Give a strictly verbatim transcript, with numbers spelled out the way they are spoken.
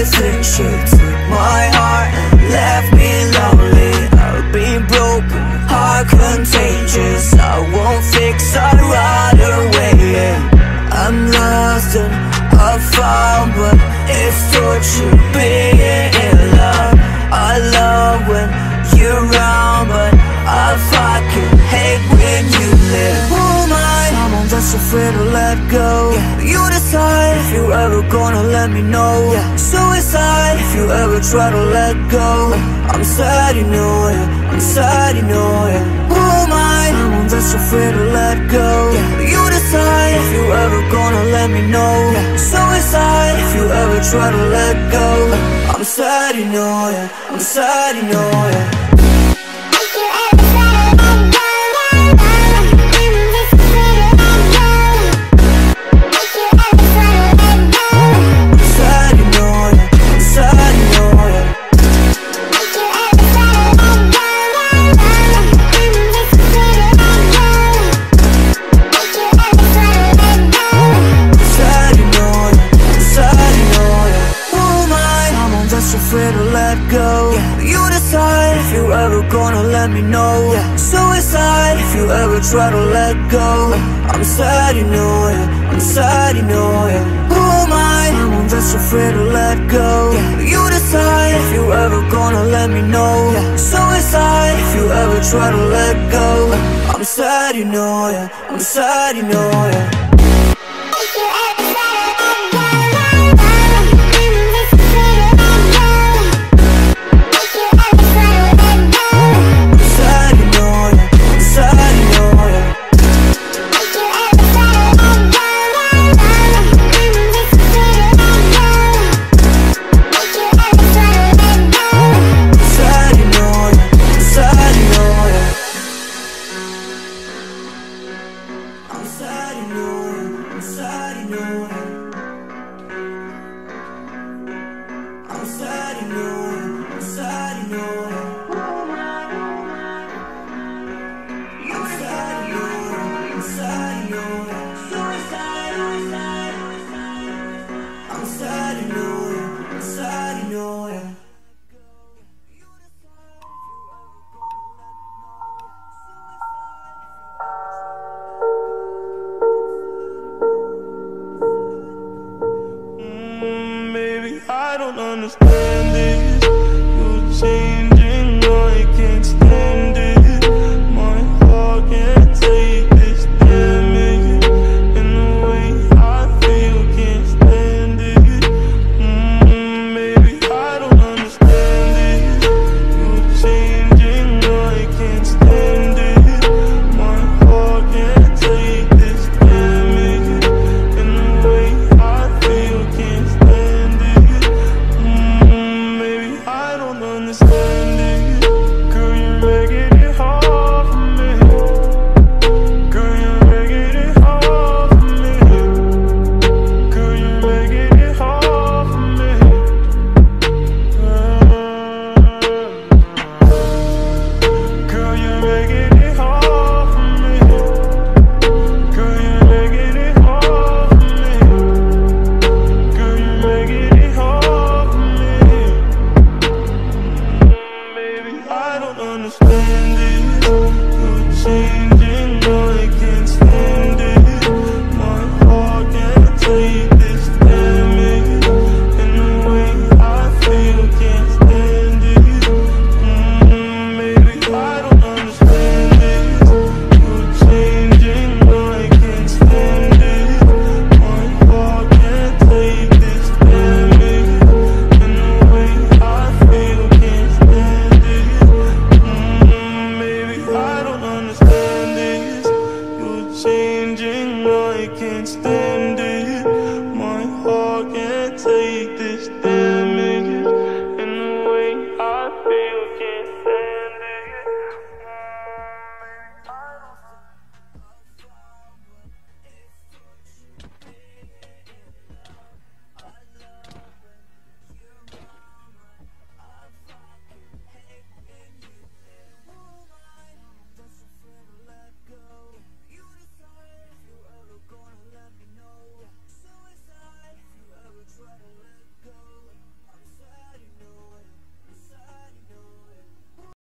everything. She took my heart and left me lonely. I've been broken, heart contagious. I won't fix, I'd rather wait. I'm lost and I found, but it's torture being in love. I love when you're around, but I fucking hate when you leave. Who am I? Someone that's afraid to let go. Yeah. You decide if you're ever gonna let me know. Yeah. Suicide if you ever try to let go. I'm sad, you know it. I'm sad, you know it. Who am I? Someone that's afraid to let go. Yeah. You decide if you're ever gonna let me know. Yeah. Suicide if you ever try to let go. I'm sad, you know it. I'm sad, you know it. Try to let go. I'm sad, you know it. I'm sad, you know it. Who am I? Someone that's afraid to let go. Yeah. You decide if you ever gonna let me know. Yeah. Suicide if you ever try to let go. I'm sad, you know it. I'm sad, you know it. I don't understand this. You're changing, I can't stand it. My heart can't take this damage. And the way I feel, can't stand it. mm, Maybe I don't understand this. You're changing, I can't stand it. My heart can't take this damage. And the way I feel, can't stand it. I don't understand.